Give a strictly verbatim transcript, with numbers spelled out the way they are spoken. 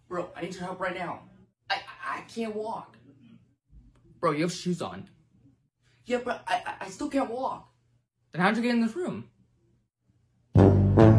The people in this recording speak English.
Bro, I need your help right now. I, I, I can't walk. Bro, you have shoes on. Yeah, but I, I, I still can't walk. Then how'd you get in this room?